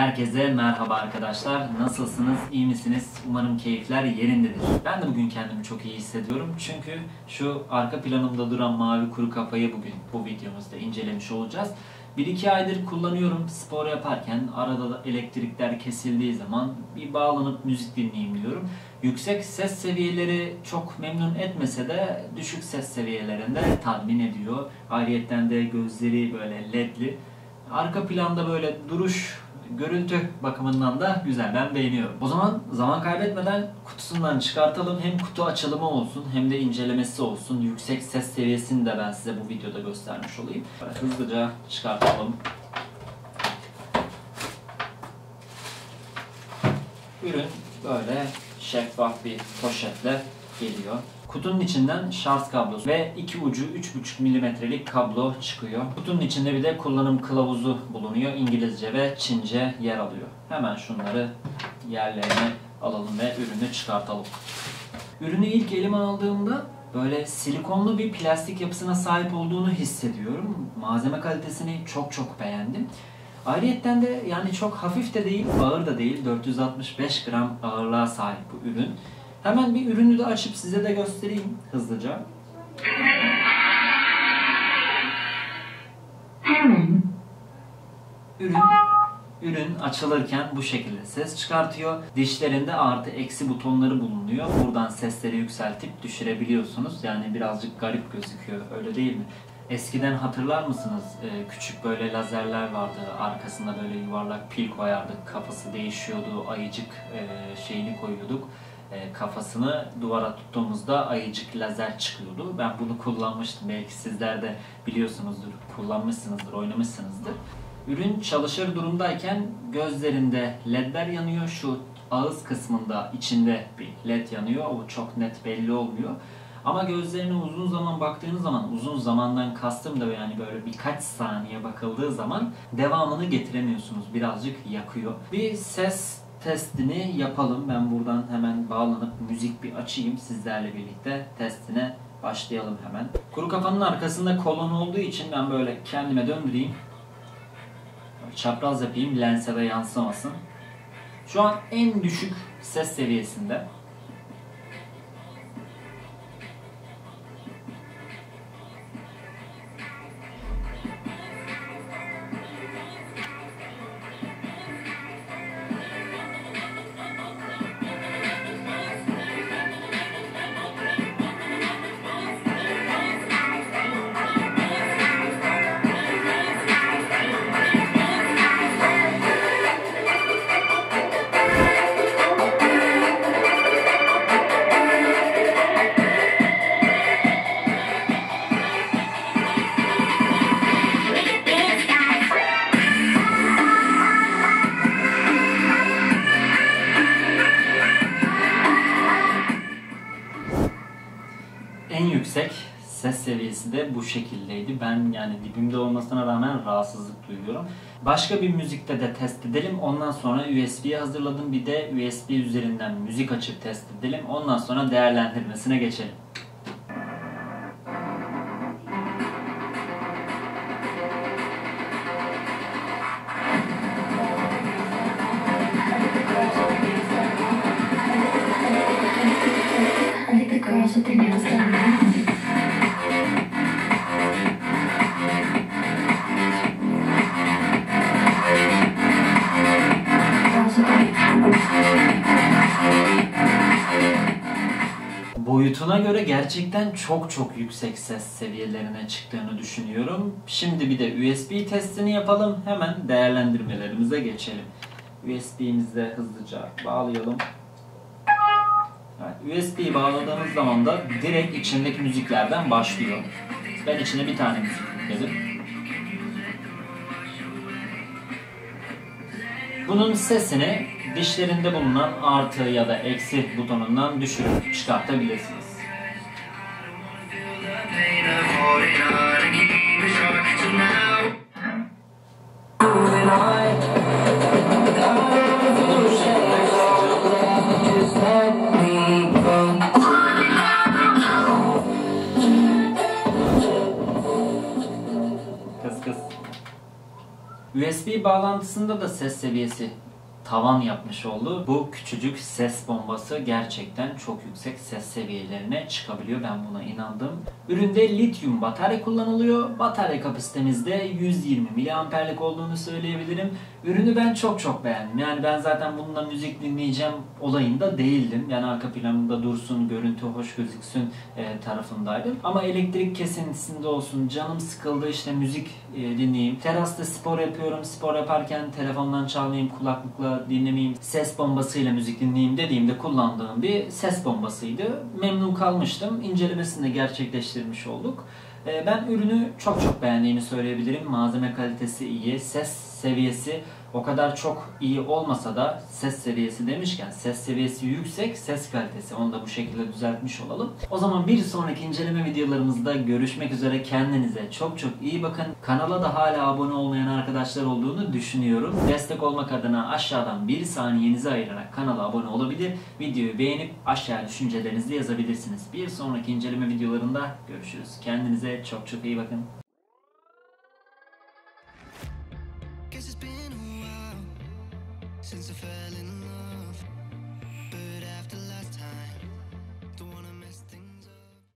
Herkese merhaba arkadaşlar. Nasılsınız? İyi misiniz? Umarım keyifler yerindedir. Ben de bugün kendimi çok iyi hissediyorum. Çünkü şu arka planımda duran mavi kuru kafayı bugün bu videomuzda incelemiş olacağız. 1-2 aydır kullanıyorum spor yaparken. Arada da elektrikler kesildiği zaman bir bağlanıp müzik dinleyeyim diyorum. Yüksek ses seviyeleri çok memnun etmese de düşük ses seviyelerinde tatmin ediyor. Ayrıyeten de gözleri böyle ledli. Arka planda böyle duruş, görüntü bakımından da güzel. Ben beğeniyorum. O zaman kaybetmeden kutusundan çıkartalım. Hem kutu açılımı olsun hem de incelemesi olsun. Yüksek ses seviyesini de ben size bu videoda göstermiş olayım. Böyle hızlıca çıkartalım. Ürün böyle şeffaf bir poşetle geliyor. Kutunun içinden şarj kablosu ve iki ucu 3,5 milimetrelik kablo çıkıyor. Kutunun içinde bir de kullanım kılavuzu bulunuyor. İngilizce ve Çince yer alıyor. Hemen şunları yerlerine alalım ve ürünü çıkartalım. Ürünü ilk elime aldığımda böyle silikonlu bir plastik yapısına sahip olduğunu hissediyorum. Malzeme kalitesini çok beğendim. Ayrıyeten de yani çok hafif de değil, ağır da değil. 465 gram ağırlığa sahip bu ürün. Hemen bir ürünü de açıp size de göstereyim hızlıca. Ürün açılırken bu şekilde ses çıkartıyor. Dişlerinde artı eksi butonları bulunuyor. Buradan sesleri yükseltip düşürebiliyorsunuz. Yani birazcık garip gözüküyor, öyle değil mi? Eskiden hatırlar mısınız? Küçük böyle lazerler vardı. Arkasında böyle yuvarlak pil koyardık. Kafası değişiyordu. Ayıcık şeyini koyuyorduk. Kafasını duvara tuttuğumuzda ayıcık lazer çıkıyordu. Ben bunu kullanmıştım. Belki sizler de biliyorsunuzdur, kullanmışsınızdır, oynamışsınızdır. Ürün çalışır durumdayken gözlerinde ledler yanıyor. Şu ağız kısmında içinde bir led yanıyor. O çok net belli olmuyor. Ama gözlerine uzun zaman baktığınız zaman, uzun zamandan kastım da yani böyle birkaç saniye bakıldığı zaman devamını getiremiyorsunuz. Birazcık yakıyor. Bir ses testini yapalım. Ben buradan hemen bağlanıp müzik bir açayım. Sizlerle birlikte testine başlayalım hemen. Kuru kafanın arkasında kolon olduğu için ben böyle kendime döndüreyim. Çapraz yapayım, lense de yansımasın. Şu an en düşük ses seviyesinde. En yüksek ses seviyesi de bu şekildeydi. Ben yani dibimde olmasına rağmen rahatsızlık duyuyorum. Başka bir müzikte de test edelim. Ondan sonra USB'ye hazırladım. Bir de USB üzerinden müzik açıp test edelim. Ondan sonra değerlendirmesine geçelim. Boyutuna göre gerçekten çok yüksek ses seviyelerine çıktığını düşünüyorum. Şimdi bir de USB testini yapalım. Hemen değerlendirmelerimize geçelim. USB'mizi de hızlıca bağlayalım. Evet, USB'yi bağladığınız zaman da direkt içindeki müziklerden başlıyor. Ben içine bir tane müzik yükledim. Bunun sesini dişlerinde bulunan artı ya da eksi butonundan düşürüp çıkartabilirsiniz. USB bağlantısında da ses seviyesi tavan yapmış oldu. Bu küçücük ses bombası gerçekten çok yüksek ses seviyelerine çıkabiliyor. Ben buna inandım. Üründe lityum batarya kullanılıyor. Batarya kapasitemizde 120 miliamperlik olduğunu söyleyebilirim. Ürünü ben çok beğendim. Yani ben zaten bununla müzik dinleyeceğim olayında değildim. Yani arka planında dursun, görüntü hoş gözüksün tarafındaydım. Ama elektrik kesintisinde olsun, canım sıkıldı işte müzik dinleyeyim. Terasta spor yapıyorum. Spor yaparken telefondan çalmayayım, kulaklıkla dinlemeyeyim, ses bombasıyla müzik dinleyeyim dediğimde kullandığım bir ses bombasıydı. Memnun kalmıştım. İncelemesini de gerçekleştirmiş olduk. Ben ürünü çok beğendiğimi söyleyebilirim. Malzeme kalitesi iyi, ses seviyesi o kadar çok iyi olmasa da ses seviyesi demişken ses seviyesi yüksek, ses kalitesi. Onu da bu şekilde düzeltmiş olalım. O zaman bir sonraki inceleme videolarımızda görüşmek üzere. Kendinize çok iyi bakın. Kanala da hala abone olmayan arkadaşlar olduğunu düşünüyorum. Destek olmak adına aşağıdan bir saniyenizi ayırarak kanala abone olabilir. Videoyu beğenip aşağıya düşüncelerinizi yazabilirsiniz. Bir sonraki inceleme videolarında görüşürüz. Kendinize çok iyi bakın. Guess it's been a while since I fell in